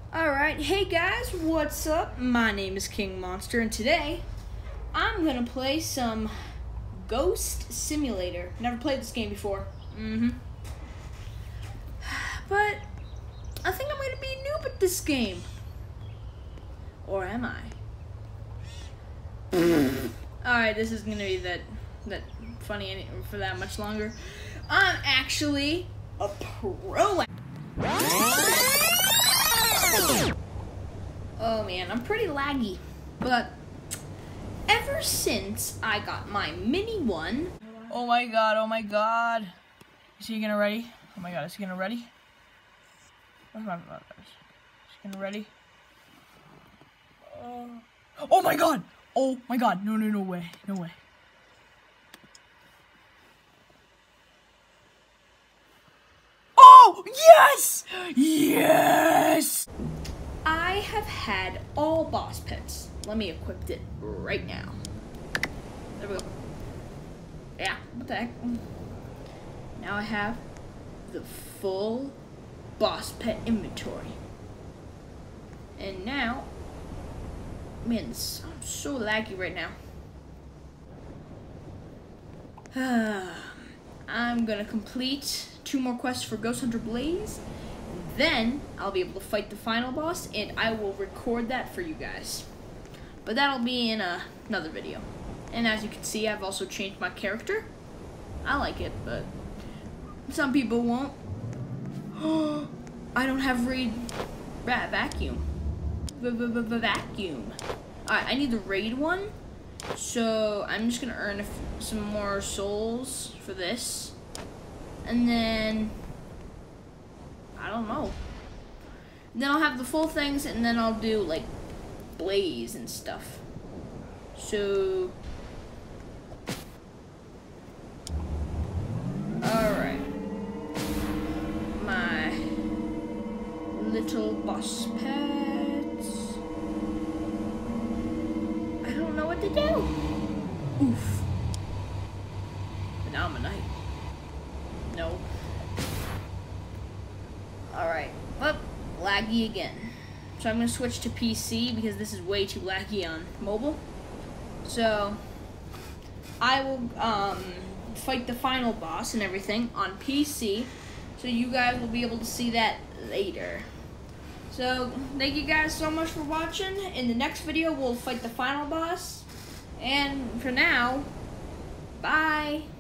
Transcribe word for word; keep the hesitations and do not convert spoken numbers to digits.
Alright, hey guys, what's up? My name is King Monster, and today I'm gonna play some Ghost Simulator. Never played this game before. Mm-hmm. But I think I'm gonna be a noob at this game. Or am I? Alright, this is gonna be that that funny any for that much longer. I'm actually a pro. Oh man, I'm pretty laggy, but ever since I got my mini one. Oh my god, oh my god. Is he gonna ready? Oh my god, is he gonna ready? Oh my god, is he gonna ready? Oh. Oh my god! Oh my god, no, no, no way, no way. Oh, yes! Yes! I have had all boss pets. Let me equip it right now. There we go. Yeah, what the heck? Now I have the full boss pet inventory. And now, man, this, I'm so laggy right now. I'm gonna complete two more quests for Ghost Hunter Blaze. Then I'll be able to fight the final boss, and I will record that for you guys. But that'll be in a, another video. And as you can see, I've also changed my character. I like it, but some people won't. I don't have raid rat vacuum. V -v -v -v vacuum. Alright, I need the raid one. So I'm just gonna earn a f some more souls for this. And then I don't know. Then I'll have the full things, and then I'll do like Blaze and stuff. So, all right, my little boss pets. I don't know what to do. Oof. But now I'm a knight. No. Alright, well, laggy again. So I'm going to switch to P C because this is way too laggy on mobile. So, I will um, fight the final boss and everything on P C. So you guys will be able to see that later. So, thank you guys so much for watching. In the next video, we'll fight the final boss. And for now, bye.